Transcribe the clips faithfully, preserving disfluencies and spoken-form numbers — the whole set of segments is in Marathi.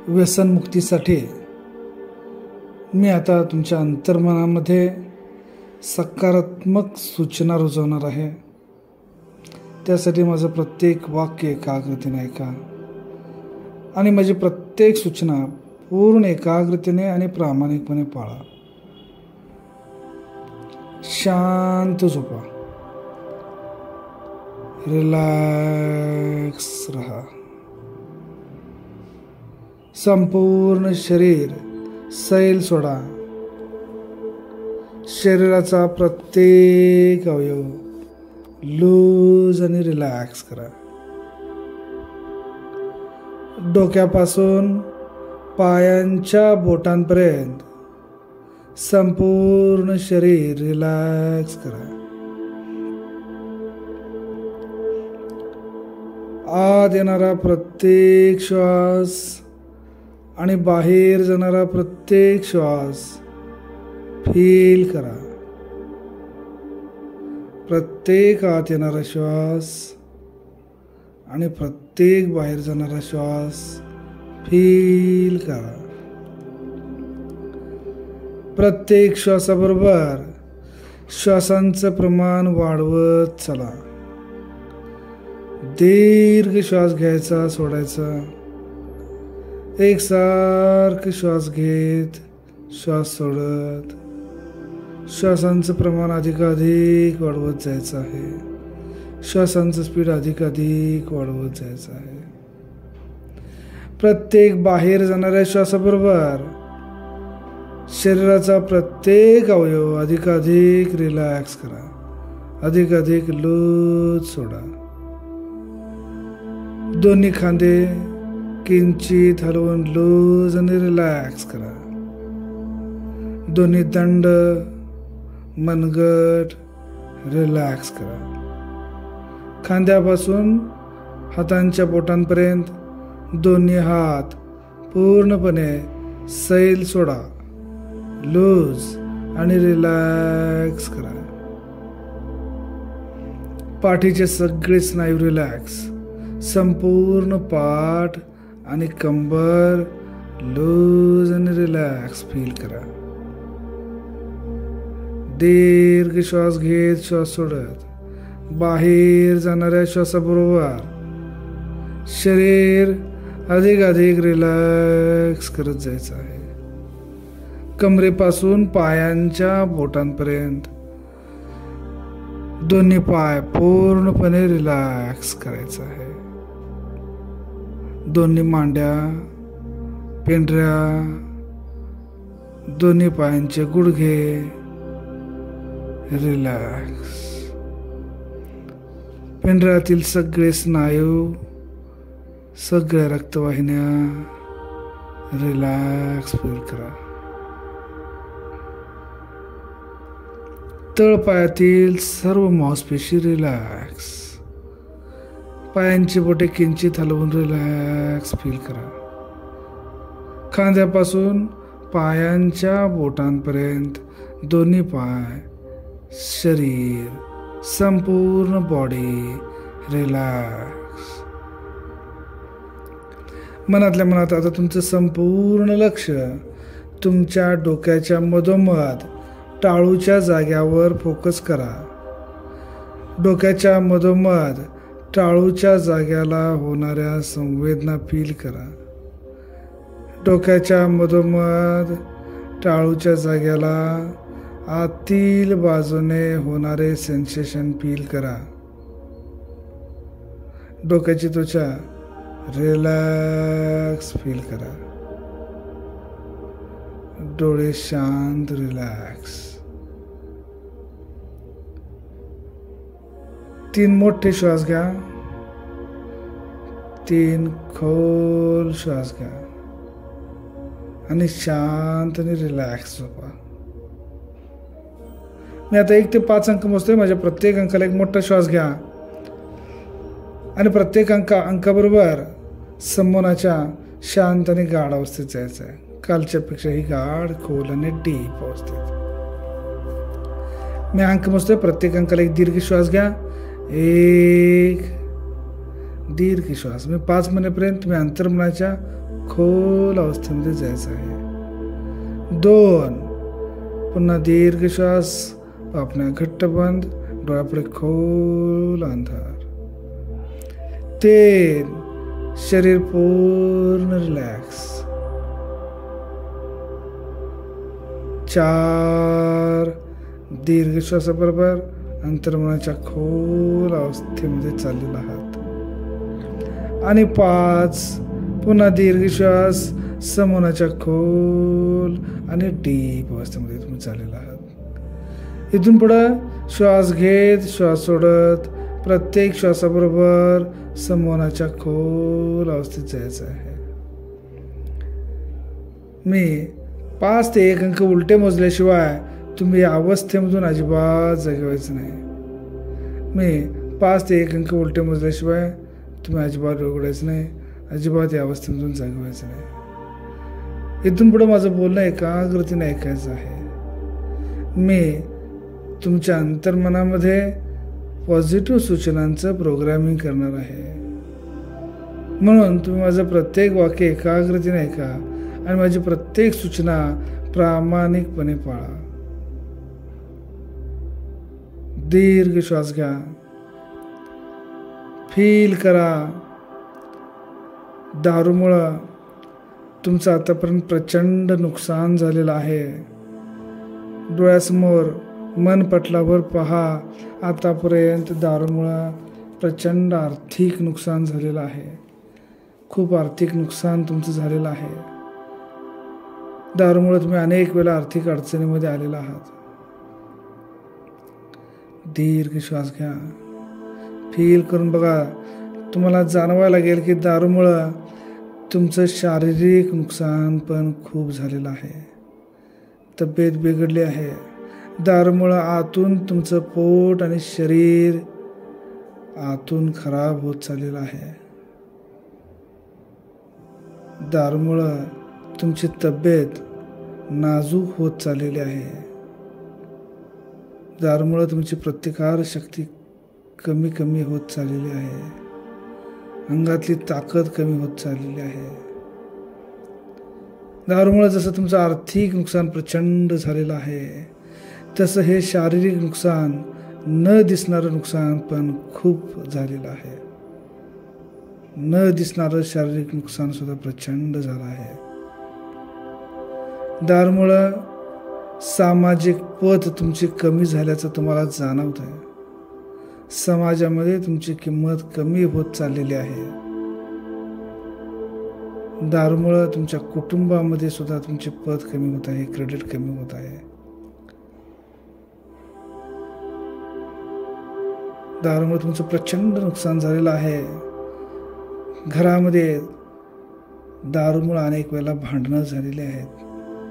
व्यसनमुक्तीसाठी मी आता तुमच्या अंतर्मनामध्ये सकारात्मक सूचना रुजवणार आहे. त्यासाठी माझं प्रत्येक वाक्य एकाग्रतेने ऐका आणि माझी प्रत्येक सूचना पूर्ण एकाग्रतेने आणि प्रामाणिकपणे पाळा. शांत झोपा, रिलॅक्स रहा. संपूर्ण शरीर सैल सोडा. शरीराचा प्रत्येक अवयव लूज आणि रिलॅक्स करा. डोक्यापासून पायांच्या बोटांपर्यंत संपूर्ण शरीर रिलॅक्स करा. आत येणारा प्रत्येक श्वास आणि बाहेर जाणारा प्रत्येक श्वास फील करा. प्रत्येक आत येणारा श्वास आणि प्रत्येक बाहेर जाणारा श्वास फील करा. प्रत्येक श्वासाबरोबर श्वासांचं प्रमाण वाढवत चला. दीर्घ श्वास घ्यायचा, सोडायचा. एकसारखं श्वास घेत श्वास सोडत श्वासांचं प्रमाण अधिकाधिक वाढवत जायचं आहे. श्वासांचं स्पीड अधिकाधिक वाढवत जायचं आहे. प्रत्येक बाहेर जाणाऱ्या श्वासाबरोबर शरीराचा प्रत्येक अवयव अधिकाधिक रिलॅक्स करा. अधिकाधिक लूज सोडा. दोन्ही खांदे किंचित हलवून लूज आणि रिलॅक्स करा. दोन्ही दंड, मनगट रिलॅक्स करा. खांद्यापासून हातांच्या बोटांपर्यंत दोन्ही हात पूर्णपणे सैल सोडा. लूज आणि रिलॅक्स करा. पाठीचे सगळे स्नायू रिलॅक्स. संपूर्ण पाठ आणि कंबर लूज आणि रिलॅक्स फील करा. दीर्घ श्वास घेत श्वास सोडत बाहेर जाणाऱ्या श्वासाबरोबर शरीर अधिक अधिक रिलॅक्स करत जायचं आहे. कमरेपासून पायांच्या बोटांपर्यंत दोन्ही पाय पूर्णपणे रिलॅक्स करायचं आहे. दोन्ही मांड्या, पेंढऱ्या, दोन्ही पायांचे गुडघे रिलॅक्स. पेंढऱ्यातील सगळे स्नायू, सगळ्या रक्तवाहिन्या रिलॅक्स फील करा. तळपायातील सर्व मांसपेशी रिलॅक्स. पायांची बोटे किंचित हलवून रिलॅक्स फील करा. खांद्यापासून पायांच्या बोटांपर्यंत दोन्ही पाय, शरीर, संपूर्ण बॉडी रिलॅक्स. मनातल्या मनात आता तुमचं संपूर्ण लक्ष तुमच्या डोक्याच्या मधोमध टाळूच्या जाग्यावर फोकस करा. डोक्याच्या मधोमध टाळूच्या जाग्याला होणाऱ्या संवेदना फील करा. डोक्याच्या मधोमध टाळूच्या जाग्याला आतील बाजूने होणारे सेन्सेशन फील करा. डोक्याची त्वचा रिलॅक्स फील करा. डोळे शांत रिलॅक्स. तीन मोठे श्वास घ्या. तीन खोल श्वास घ्या आणि शांत आणि रिलॅक्स झोपा. मी आता एक ते पाच अंक मोजतोय. माझ्या प्रत्येक अंकाला एक मोठा श्वास घ्या आणि प्रत्येक अंका अंकाबरोबर संमोनाच्या शांत आणि गाढ अवस्थेत जायचं आहे. कालच्यापेक्षाही गाढ, खोल आणि डीप अवस्थेत. मी अंक मोजतोय. प्रत्येक अंकाला एक दीर्घ श्वास घ्या. एक दीर्घ श्वास. मी पाच महिन्यापर्यंत तुम्ही अंतर्मनाच्या खोल अवस्थेमध्ये जायचं आहे. दोन, पुन्हा दीर्घ श्वास, पापण्या घट्ट बंद, डोळ्यापुढे खोल अंधार. तीन, शरीर पूर्ण रिलॅक्स. चार, दीर्घ श्वासाबरोबर अंतर्मनाच्या खोल अवस्थेमध्ये चाललेला आहात. आणि पाच, पुन्हा दीर्घ श्वास, समोनाच्या खोल आणि डीप अवस्थेमध्ये तुम्ही चाललेला आहात. इथून पुढं श्वास घेत श्वास सोडत प्रत्येक श्वासाबरोबर समोनाच्या खोल अवस्थेत जायचं आहे. मी पाच ते एक अंक उलटे मोजल्याशिवाय तुम्ही या अवस्थेमधून अजिबात जागे व्हायचं नाही. मी पाच ते एक अंक उलटे मोजल्याशिवाय तुम्ही अजिबात उघडायचं नाही, अजिबात या अवस्थेमधून जागे व्हायचं नाही. इथून पुढं माझं बोलणं एकाग्रतेने ऐकायचं आहे. मी तुमच्या अंतर्मनामध्ये पॉझिटिव्ह सूचनांचं प्रोग्रामिंग करणार आहे. म्हणून तुम्ही माझं प्रत्येक वाक्य एकाग्रतेने ऐका आणि माझी प्रत्येक सूचना प्रामाणिकपणे पाळा. दीर्घ श्वास घ्या. फील करा, दारूमुळं तुमचं आतापर्यंत प्रचंड नुकसान झालेलं आहे. डोळ्यासमोर मन पटलावर पहा. आतापर्यंत दारूमुळं प्रचंड आर्थिक नुकसान झालेलं आहे. खूप आर्थिक नुकसान तुमचं झालेलं आहे. दारूमुळे तुम्ही अनेक वेळा आर्थिक अडचणीमध्ये आलेला आहात. दीर्घ श्वास घ्या. फील करून बघा. तुम्हाला जाणवायला लागेल की दारूमुळं तुमचं शारीरिक नुकसान पण खूप झालेलं आहे. तब्येत बिघडली आहे. दारूमुळं आतून तुमचं पोट आणि शरीर आतून खराब होत चाललेलं आहे. दारूमुळं तुमची तब्येत नाजूक होत चाललेली आहे. दारूमुळं तुमची प्रतिकार शक्ती कमी कमी होत चाललेली आहे. अंगातली ताकद कमी होत चाललेली आहे. दारूमुळं जसं तुमचं आर्थिक नुकसान प्रचंड झालेलं आहे, तसं हे शारीरिक नुकसान, न दिसणारं नुकसान पण खूप झालेलं आहे. न दिसणारं शारीरिक नुकसान सुद्धा प्रचंड झालं आहे. दारूमुळं सामाजिक पद तुमची कमी झाल्याचं तुम्हाला जाणवत आहे. समाजामध्ये तुमची किंमत कमी होत चाललेली आहे. दारूमुळं तुमच्या कुटुंबामध्ये सुद्धा तुमचे पद कमी होत आहे, क्रेडिट कमी होत आहे. दारूमुळे तुमचं प्रचंड नुकसान झालेलं आहे. घरामध्ये दारूमुळे अनेक वेळेला भांडणं झालेली आहेत.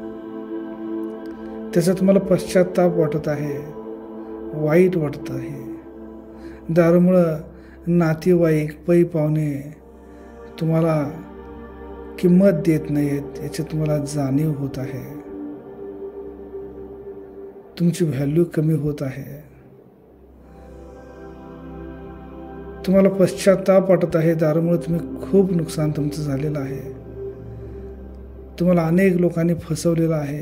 त्याचा तुम्हाला पश्चाताप वाटत आहे, वाईट वाटत आहे. दारूमुळं नातेवाईक, पै पाहुणे तुम्हाला किंमत देत नाहीत, याची तुम्हाला जाणीव होत आहे. तुमची व्हॅल्यू कमी होत आहे. तुम्हाला पश्चाताप वाटत आहे. दारूमुळे तुम्ही खूप नुकसान तुमचं झालेलं आहे. तुम्हाला अनेक लोकांनी फसवलेलं आहे.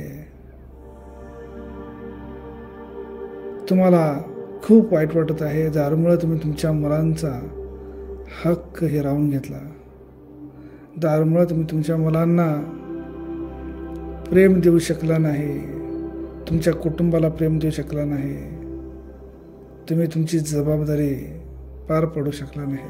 तुम्हाला खूप वाईट वाटत आहे. दारूमुळे तुम्ही तुमच्या मुलांचा हक्क हिरावून घेतला. दारूमुळे तुम्ही तुमच्या मुलांना प्रेम देऊ शकला नाही, तुमच्या कुटुंबाला प्रेम देऊ शकला नाही. तुम्ही तुमची जबाबदारी पार पडू शकला नाही.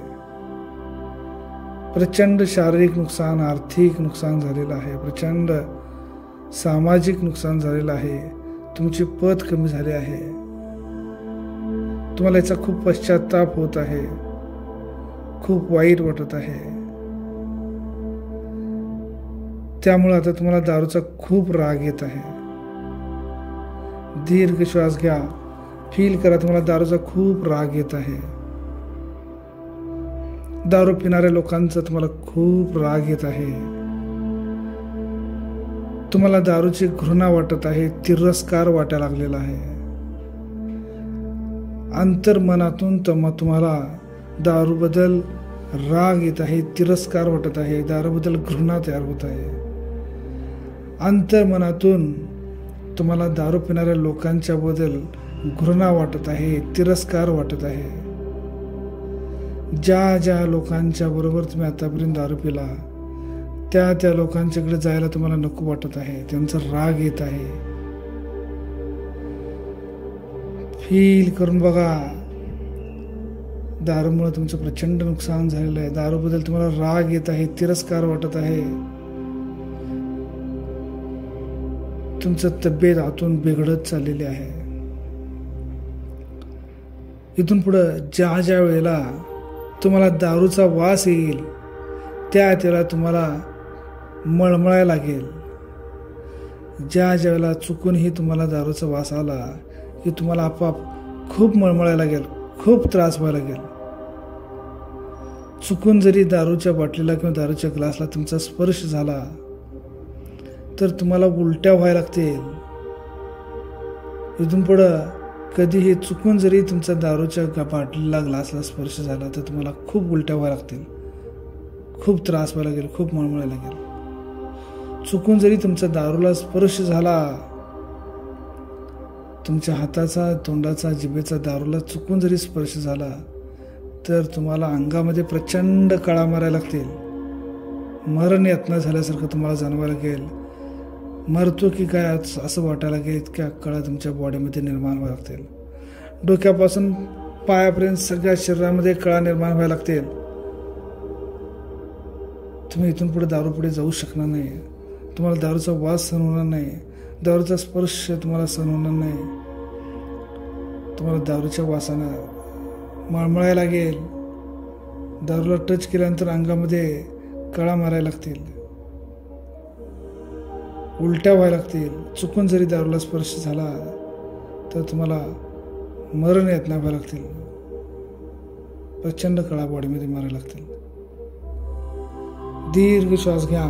प्रचंड शारीरिक नुकसान, आर्थिक नुकसान झालेलं आहे. प्रचंड सामाजिक नुकसान झालेलं आहे. तुमचे पद कमी झाले आहे. तुम्हाला याचा खूप पश्चाताप होत आहे. खूप वाईट वाटत आहे. त्यामुळे आता तुम्हाला दारूचा खूप राग येत आहे. दीर्घ श्वास घ्या. फील करा, तुम्हाला दारूचा खूप राग येत आहे. दारू पिणाऱ्या लोकांचा तुम्हाला खूप राग येत आहे. तुम्हाला दारूची घृणा वाटत आहे, तिरस्कार वाटायला लागलेला आहे. अंतर्मनातून तुम्हाला दारूबद्दल राग येत आहे, तिरस्कार वाटत आहे, दारूबद्दल घृणा तयार होत आहे. अंतर्मनातून तुम्हाला दारू पिणाऱ्या लोकांच्या बद्दल घृणा वाटत आहे, तिरस्कार वाटत आहे. ज्या ज्या लोकांच्या बरोबर तुम्ही आतापर्यंत दारू पिला त्या त्या लोकांच्याकडे जायला तुम्हाला नको वाटत आहे, त्यांचा राग येत आहे. फील करून बघा, दारूमुळे तुमचं प्रचंड नुकसान झालेलं आहे. दारूबद्दल तुम्हाला राग येत आहे, तिरस्कार वाटत आहे. तुमचं तब्येत आतून बिघडत चाललेली आहे. इथून पुढं ज्या ज्या वेळेला तुम्हाला दारूचा वास येईल त्या त्याला तुम्हाला मळमळायला लागेल. ज्या ज्या वेळेला चुकूनही तुम्हाला दारूचा वास आला की तुम्हाला आपोआप खूप मळमळायला लागेल, खूप त्रास व्हायला लागेल. चुकून जरी दारूच्या बाटलीला किंवा दारूच्या ग्लासला तुमचा स्पर्श झाला तर तुम्हाला उलट्या व्हायला लागतील. इथून पुढं कधीही चुकून जरी तुमचा दारूच्या बाटलीला ग्लासला स्पर्श झाला तर तुम्हाला खूप उलट्या व्हायला लागतील, खूप त्रास व्हायला लागेल, खूप मळमळायला लागेल. चुकून जरी तुमचा दारूला स्पर्श झाला, तुमच्या हाताचा, तोंडाचा, जिभेचा दारूला चुकून जरी स्पर्श झाला तर तुम्हाला अंगामध्ये प्रचंड कळा मारायला लागतील. मरण यातना झाल्यासारखं तुम्हाला जाणवायला लागेल. मरतो की काय असं वाटायला लागेल. इतक्या कळा तुमच्या बॉडीमध्ये निर्माण व्हायला लागतील. डोक्यापासून पायापर्यंत सगळ्या शरीरामध्ये कळा निर्माण व्हायला लागतील. तुम्ही इथून पुढे दारू पुढे जाऊ शकणार नाही. तुम्हाला दारूचा वास सहन होणार नाही, दारूचा स्पर्श तुम्हाला सहन होणार नाही. तुम्हाला दारूच्या वासानं मळमळायला लागेल. दारूला टच केल्यानंतर अंगामध्ये कळा मारायला लागतील, उलट्या व्हायला लागतील. चुकून जरी दारूला स्पर्श झाला तर तुम्हाला मरण यातना व्हायला लागतील. प्रचंड कळा बॉडीमध्ये मारायला लागतील. दीर्घ श्वास घ्या,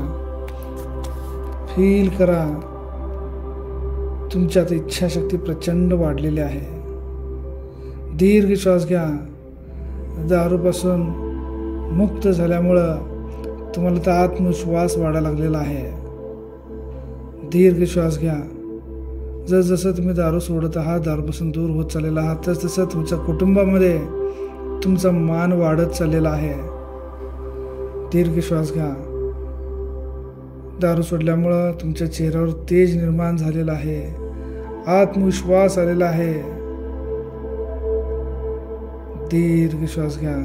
फील करा. तुमच्यात इच्छाशक्ती प्रचंड वाढलेली आहे. दीर्घ श्वास घ्या. दारूपासून मुक्त झाल्यामुळं तुम्हाला तर आत्मविश्वास वाढायला लागलेला आहे. दीर्घ श्वास घ्या. जसजसं तुम्ही दारू सोडत आहात, दारूपासून दूर होत चाललेला आहात, तस तसं तुमच्या कुटुंबामध्ये तुमचा मान वाढत चाललेला आहे. दीर्घ श्वास घ्या. दारू सोडल्यामुळं तुमच्या चेहऱ्यावर तेज निर्माण झालेला आहे, आत्मविश्वास आलेला आहे. दीर्घ श्वास घ्या.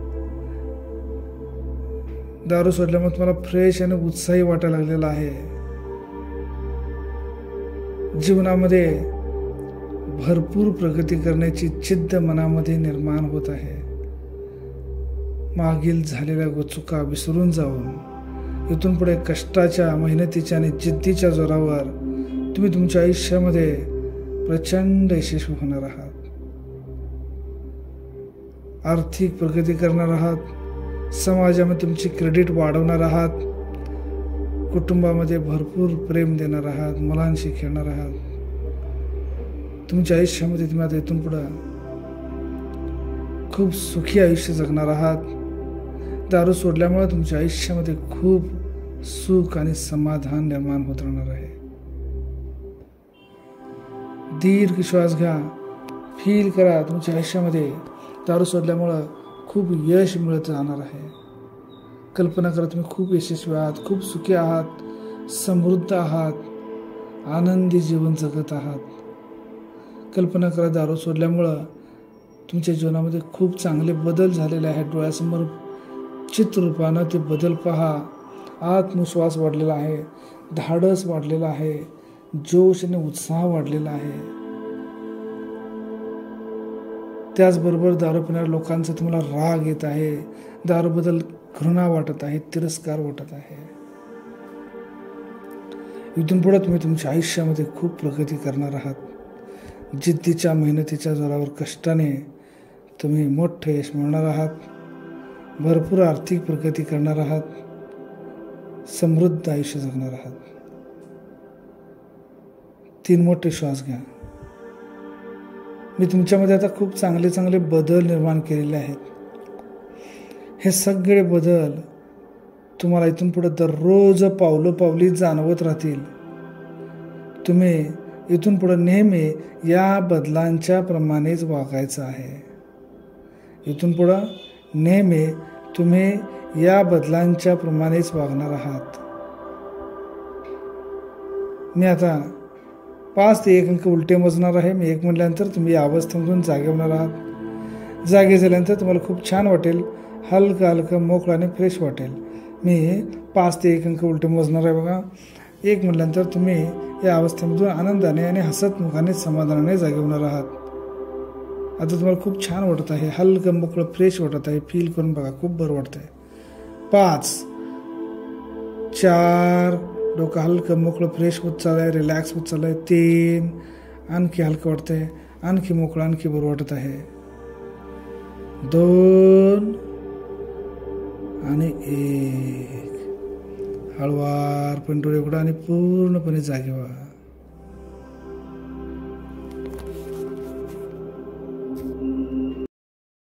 दारू सोडल्यामुळे तुम्हाला फ्रेश आणि उत्साही वाटायला लागलेला आहे. जीवनामध्ये भरपूर प्रगती करण्याची जिद्द मनामध्ये निर्माण होत आहे. मागील झालेल्या चुका विसरून जाऊन इथून पुढे कष्टाच्या, मेहनतीच्या आणि जिद्दीच्या जोरावर तुम्ही तुमच्या आयुष्यामध्ये प्रचंड यशस्वी होणार आहात. आर्थिक प्रगती करणार आहात, समाजामध्ये तुमची क्रेडिट वाढवणार आहात, कुटुंबामध्ये भरपूर प्रेम देणार आहात, मुलांशी खेळणार आहात. तुमच्या आयुष्यामध्ये तुम्ही आता इथून पुढं खूप सुखी आयुष्य जगणार आहात. दारू सोडल्यामुळे तुमच्या आयुष्यामध्ये खूप सुख आणि समाधान निर्माण होत राहणार आहे. दीर्घ श्वास घ्या. फील करा तुमच्या आयुष्यामध्ये दारू सोडल्यामुळं खूप यश मिळत राहणार आहे. कल्पना करा तुम्ही खूप यशस्वी आहात, खूप सुखी आहात, समृद्ध आहात, आनंदी जीवन जगत आहात. कल्पना करा दारू सोडल्यामुळं तुमच्या जीवनामध्ये खूप चांगले बदल झालेले आहेत. डोळ्यासमोर चित्ररूपानं ते बदल पहा. आत्मविश्वास वाढलेला आहे, धाडस वाढलेला आहे, जोश आणि उत्साह वाढलेला आहे. त्याचबरोबर दारू पिणाऱ्या लोकांचा तुम्हाला राग येत आहे, दारूबद्दल घृणा वाटत आहे, तिरस्कार वाटत आहे. इथून पुढे तुम्ही तुमच्या आयुष्यामध्ये खूप प्रगती करणार आहात. जिद्दीच्या, मेहनतीच्या जोरावर कष्टाने तुम्ही मोठं यश मिळवणार आहात. भरपूर आर्थिक प्रगती करणार आहात, समृद्ध आयुष्य जगणार आहात. तीन मोठे श्वास घ्या. मी तुमच्यामध्ये आता खूप चांगले चांगले बदल निर्माण केलेले आहेत. हे सगळे बदल तुम्हाला इथून पुढे दररोज पावलं पावली जाणवत राहतील. तुम्ही इथून पुढे नेहमी या बदलांच्या प्रमाणेच वागायचं आहे. इथून पुढं नेहमी तुम्ही या बदलांच्या प्रमाणेच वागणार आहात. मी आता पाच ते एक अंक उलटे मोजणार आहे. मी एक म्हटल्यानंतर तुम्ही या अवस्थेमधून जागे होणार आहात. जागे झाल्यानंतर तुम्हाला खूप छान वाटेल, हलकं हलकं मोकळं आणि फ्रेश वाटेल. मी पाच ते एक अंक उलटे मोजणार आहे बघा. एक म्हटल्यानंतर तुम्ही या अवस्थेमधून आनंदाने आणि हसतमुखाने समाधानाने जागे होणार आहात. आता तुम्हाला खूप छान वाटत आहे, हलकं मोकळं फ्रेश वाटत आहे. फील करून बघा, खूप बरं वाटत आहे. पाच, चार, डोकं हलकं मोकळं फ्रेश होत चाललं आहे, रिलॅक्स होत चाललं आहे. तीन, आणखी हलकं वाटतं आहे, आणखी मोकळं, आणखी बरं वाटत आहे. दोन आणि एक. हळवार पण डोळे उघडा आणि पूर्णपणे जागे व्हा.